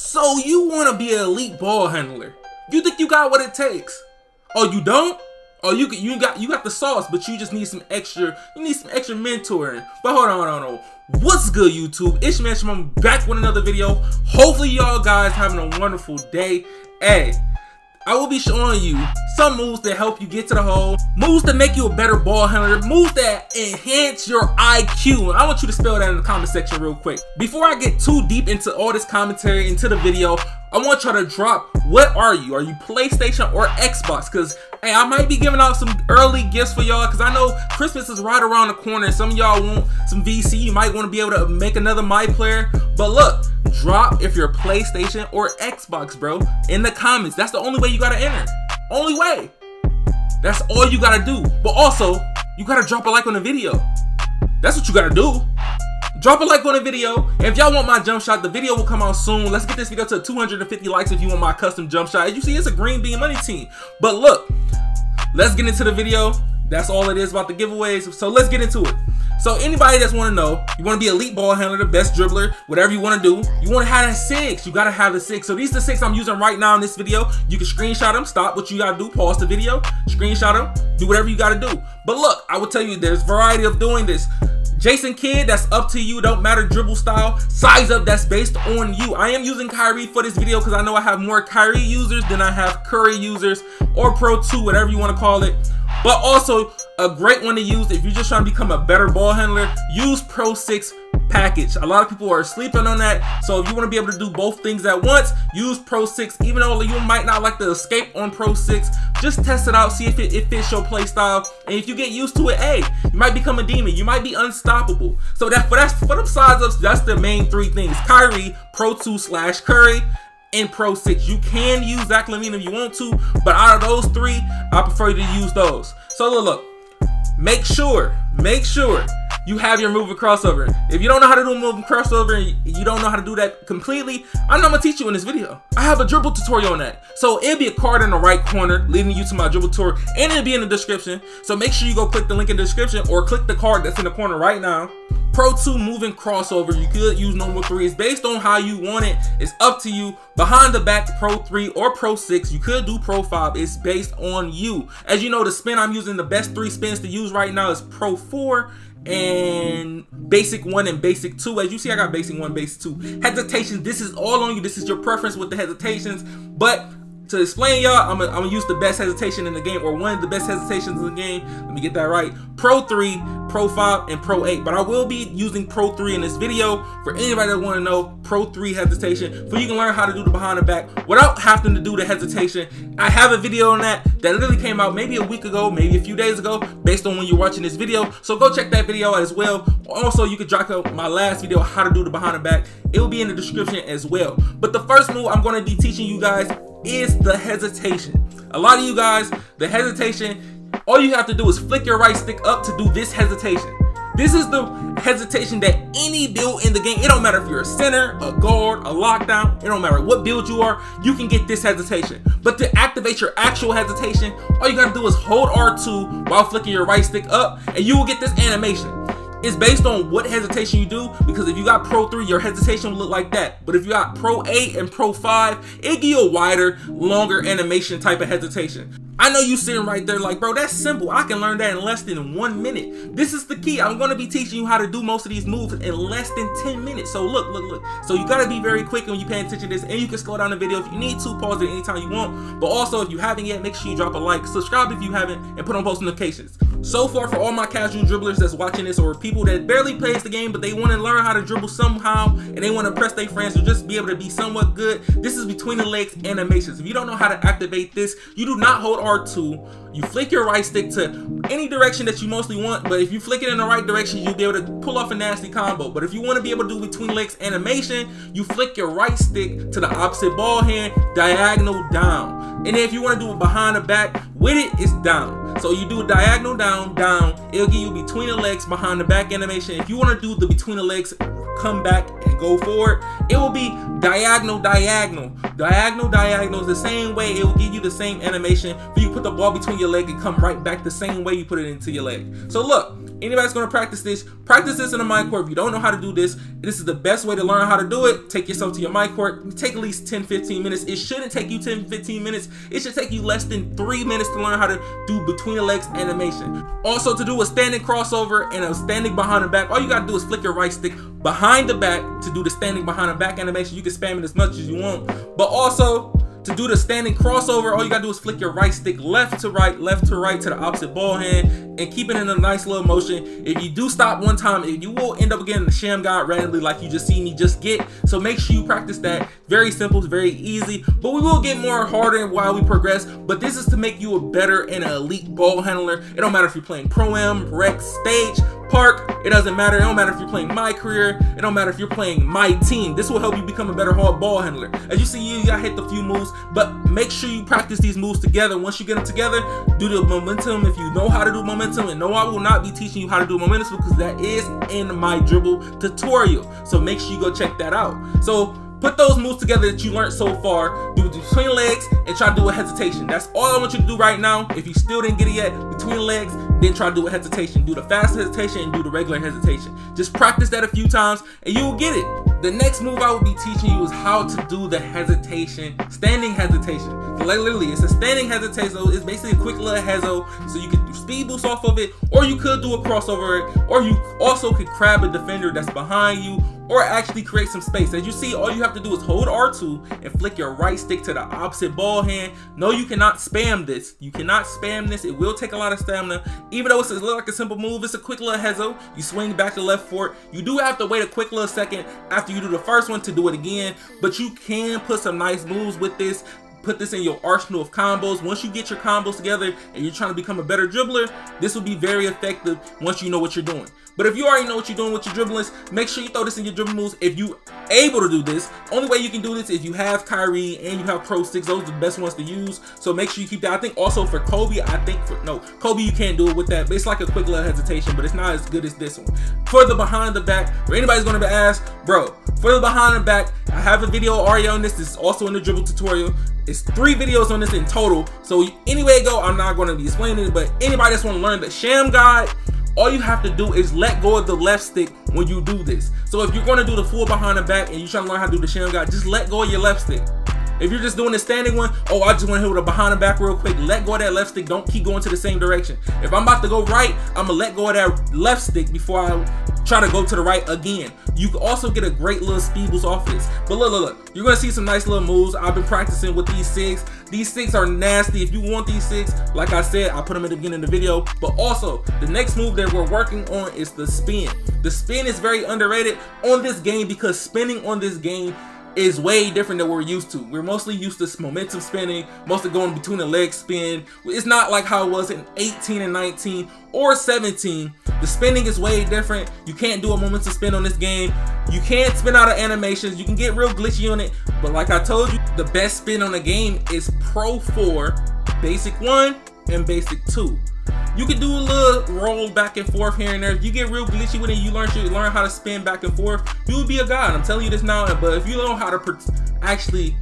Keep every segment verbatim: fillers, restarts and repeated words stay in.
So you want to be an elite ball handler? You think you got what it takes? Oh, you don't? Oh, you you got you got the sauce, but you just need some extra. You need some extra mentoring. But hold on, hold on, hold on. What's good, YouTube? It's your man Shimon back with another video. Hopefully, y'all guys having a wonderful day. Hey, I will be showing you some moves that help you get to the hole, moves that make you a better ball handler, moves that enhance your I Q. And I want you to spell that in the comment section real quick. Before I get too deep into all this commentary, into the video, I want y'all to drop, what are you? Are you PlayStation or Xbox? Because, hey, I might be giving out some early gifts for y'all because I know Christmas is right around the corner. Some of y'all want some V C. You might want to be able to make another My Player. But look, drop if you're PlayStation or Xbox, bro, in the comments. That's the only way you got to enter. Only way. That's all you got to do. But also, you got to drop a like on the video. That's what you got to do. Drop a like on the video. If y'all want my jump shot, the video will come out soon. Let's get this video to two hundred fifty likes if you want my custom jump shot. As you see, it's a green bean money team. But look, let's get into the video. That's all it is about the giveaways. So let's get into it. So anybody that's want to know, you want to be elite ball handler, the best dribbler, whatever you want to do, you want to have that six. You got to have the six. So these are the six I'm using right now in this video. You can screenshot them, stop what you got to do, pause the video, screenshot them, do whatever you got to do. But look, I will tell you, there's variety of doing this. Jason Kidd, that's up to you. Don't matter dribble style. Size up, that's based on you. I am using Kyrie for this video because I know I have more Kyrie users than I have Curry users, or Pro two, whatever you want to call it. But also, a great one to use if you're just trying to become a better ball handler, use Pro six package. A lot of people are sleeping on that. So if you want to be able to do both things at once, use Pro six. Even though you might not like the escape on Pro six, just test it out, see if it, it fits your play style. And if you get used to it, hey, you might become a demon. You might be unstoppable. So that for that for them size ups, that's the main three things: Kyrie, Pro two slash Curry, and Pro six. You can use Zach LaVine if you want to, but out of those three, I prefer you to use those. So look, look, make sure, make sure you have your moving crossover. If you don't know how to do a moving crossover and you don't know how to do that completely, I know I'm gonna teach you in this video. I have a dribble tutorial on that. So it'll be a card in the right corner leading you to my dribble tutorial, and it'll be in the description. So make sure you go click the link in the description or click the card that's in the corner right now. Pro two moving crossover, you could use normal three. It's based on how you want it. It's up to you. Behind the back, Pro three or Pro six. You could do Pro five. It's based on you. As you know, the spin I'm using, the best three spins to use right now is Pro four and Basic one and Basic two. As you see, I got Basic one, Basic two. Hesitations, this is all on you. This is your preference with the hesitations. But to explain y'all, I'm gonna, I'm gonna use the best hesitation in the game, or one of the best hesitations in the game. Let me get that right. Pro three, Pro five, and Pro eight. But I will be using Pro three in this video for anybody that want to know Pro three hesitation, so you can learn how to do the behind the back without having to do the hesitation. I have a video on that that literally came out maybe a week ago, maybe a few days ago, based on when you're watching this video. So go check that video out as well. Also, you can check out my last video, how to do the behind the back. It will be in the description as well. But the first move I'm going to be teaching you guys is the hesitation. A lot of you guys, the hesitation, all you have to do is flick your right stick up to do this hesitation. This is the hesitation that any build in the game, it don't matter if you're a center, a guard, a lockdown, it don't matter what build you are, you can get this hesitation. But to activate your actual hesitation, all you gotta do is hold R two while flicking your right stick up, and you will get this animation. It's based on what hesitation you do, because if you got Pro three, your hesitation will look like that. But if you got Pro eight and Pro five, it give you a wider, longer animation type of hesitation. I know you sitting right there like, bro, that's simple. I can learn that in less than one minute. This is the key. I'm going to be teaching you how to do most of these moves in less than ten minutes. So look, look, look. So you got to be very quick when you paying attention to this, and you can slow down the video if you need to, pause it anytime you want. But also, if you haven't yet, make sure you drop a like, subscribe if you haven't, and put on post notifications. So far, for all my casual dribblers that's watching this, or people that barely plays the game but they want to learn how to dribble somehow, and they want to impress their friends or just be able to be somewhat good, this is between the legs animations. If you don't know how to activate this, you do not hold R two. You flick your right stick to any direction that you mostly want, but if you flick it in the right direction, you'll be able to pull off a nasty combo. But if you want to be able to do between legs animation, you flick your right stick to the opposite ball hand, diagonal down. And then if you want to do it behind the back, with it, it's down. So you do diagonal down, down. It'll give you between the legs, behind the back animation. If you want to do the between the legs, come back and go forward, it will be diagonal, diagonal. diagonal, diagonal, the same way. It will give you the same animation. You put the ball between your leg and come right back the same way you put it into your leg. So look, anybody's gonna practice this, practice this in a mic court. If you don't know how to do this, this is the best way to learn how to do it. Take yourself to your mic court. Take at least ten fifteen minutes. It shouldn't take you ten fifteen minutes. It should take you less than three minutes to learn how to do between the legs animation. Also, to do a standing crossover and a standing behind the back, all you gotta do is flick your right stick behind the back to do the standing behind the back animation. You can spam it as much as you want, but also to do the standing crossover, all you gotta do is flick your right stick left to right, left to right to the opposite ball hand, and keep it in a nice little motion. If you do stop one time, you will end up getting the Shammgod randomly like you just see me just get. So make sure you practice that. Very simple, it's very easy, but we will get more harder while we progress. But this is to make you a better and an elite ball handler. It don't matter if you're playing Pro-Am, Rec, Stage, Park, it doesn't matter. It don't matter if you're playing My Career, it don't matter if you're playing My Team. This will help you become a better hard ball handler. As you see, you gotta hit the few moves, but make sure you practice these moves together. Once you get them together, do the momentum. If you know how to do momentum, and no, I will not be teaching you how to do momentum because that is in my dribble tutorial. So make sure you go check that out. So put those moves together that you learned so far, do between legs, and try to do a hesitation. That's all I want you to do right now. If you still didn't get it yet, between legs, then try to do a hesitation. Do the fast hesitation and do the regular hesitation. Just practice that a few times and you will get it. The next move I will be teaching you is how to do the hesitation, standing hesitation. So like literally, it's a standing hesitation. So it's basically a quick little hezo. So you can do speed boost off of it, or you could do a crossover, or you also could grab a defender that's behind you, or actually create some space. As you see, all you have to do is hold R two and flick your right stick to the opposite ball hand. No, you cannot spam this. You cannot spam this. It will take a lot of stamina. Even though it's a little like a simple move, it's a quick little hezo. You swing back to left foot. You do have to wait a quick little second after you do the first one to do it again, but you can put some nice moves with this. Put this in your arsenal of combos. Once you get your combos together and you're trying to become a better dribbler, this will be very effective once you know what you're doing. But if you already know what you're doing with your dribblings, make sure you throw this in your dribble moves. If you able to do this, only way you can do this is if you have Kyrie and you have Pro Sticks. Those are the best ones to use. So make sure you keep that. I think also for Kobe, I think for no Kobe you can't do it with that. But it's like a quick little hesitation, but it's not as good as this one. For the behind the back, for anybody's gonna be asked, bro, for the behind the back, I have a video already on this. This is also in the dribble tutorial. It's three videos on this in total. So anyway go, I'm not gonna be explaining it, but anybody that's wanna learn the Shammgod, all you have to do is let go of the left stick when you do this. So if you're gonna do the full behind the back and you're trying to learn how to do the Shammgod, just let go of your left stick. If you're just doing the standing one, oh, I just want to hit with a behind the back real quick. Let go of that left stick. Don't keep going to the same direction. If I'm about to go right, I'm gonna let go of that left stick before I try to go to the right again. You can also get a great little speed boost off this. But look, look, look. You're gonna see some nice little moves. I've been practicing with these six. These six are nasty. If you want these six, like I said, I put them at the beginning of the video. But also, the next move that we're working on is the spin. The spin is very underrated on this game because spinning on this game is way different than what we're used to. We're mostly used to momentum spinning, mostly going between the legs spin. It's not like how it was in eighteen and nineteen or seventeen. The spinning is way different. You can't do a momentum spin on this game. You can't spin out of animations. You can get real glitchy on it. But like I told you, the best spin on the game is Pro four, Basic one, and Basic two. You can do a little roll back and forth here and there. If you get real glitchy with it, you learn you learn how to spin back and forth, you will be a god. I'm telling you this now. But if you know how to per actually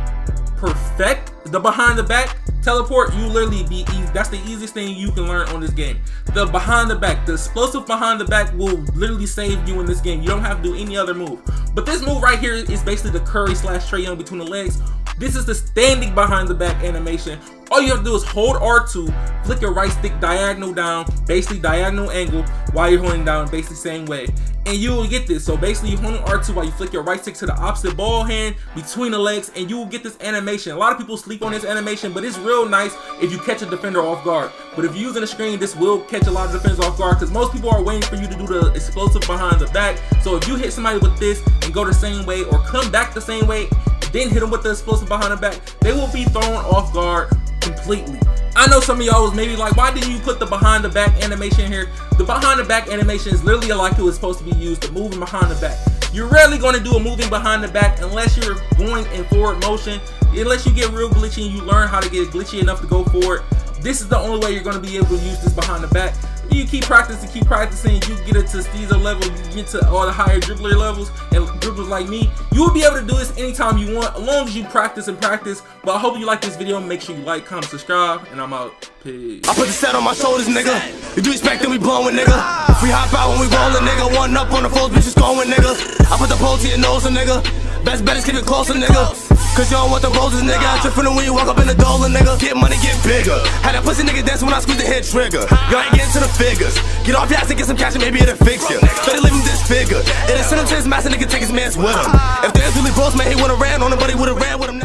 perfect the behind the back teleport, you literally be easy. That's the easiest thing you can learn on this game. The behind the back, the explosive behind the back will literally save you in this game. You don't have to do any other move. But this move right here is basically the Curry slash Trae Young between the legs. This is the standing behind the back animation. All you have to do is hold R two, flick your right stick diagonal down, basically diagonal angle while you're holding down, basically same way. And you will get this. So basically you hold R two while you flick your right stick to the opposite ball hand between the legs, and you will get this animation. A lot of people sleep on this animation, but it's real nice if you catch a defender off guard. But if you're using the screen, this will catch a lot of defenders off guard because most people are waiting for you to do the explosive behind the back. So if you hit somebody with this and go the same way or come back the same way, then hit them with the explosive behind the back, they will be thrown off guard completely. I know some of y'all was maybe like, why didn't you put the behind the back animation here? The behind the back animation is literally like it was supposed to be used, the moving behind the back. You're rarely going to do a moving behind the back unless you're going in forward motion, unless you get real glitchy and you learn how to get glitchy enough to go forward. This is the only way you're going to be able to use this behind the back. You keep practicing, keep practicing, you get it to Steezo level, you get to all the higher dribbler levels, and dribblers like me, you will be able to do this anytime you want, as long as you practice and practice. But I hope you like this video. Make sure you like, comment, subscribe, and I'm out. Peace. I put the set on my shoulders, nigga. If you expect that we blowing, nigga. If we hop out when we rollin', nigga. One up on the foes, bitches going, nigga. I put the pole to your nose, nigga. Best bet is keep it closer, nigga. Cause you don't want the roses, nigga. I trip from the when you walk up in the dollar, nigga. Get money, get bigger. Had that pussy nigga dancing when I squeeze the hit trigger. Yo, I ain't getting to the figures. Get off your ass and get some cash and maybe it'll fix you. Better leave him disfigured. And then send him to his master, nigga, take his mans with him. If there's really bros, man, he would've ran on him, but he would've ran with him.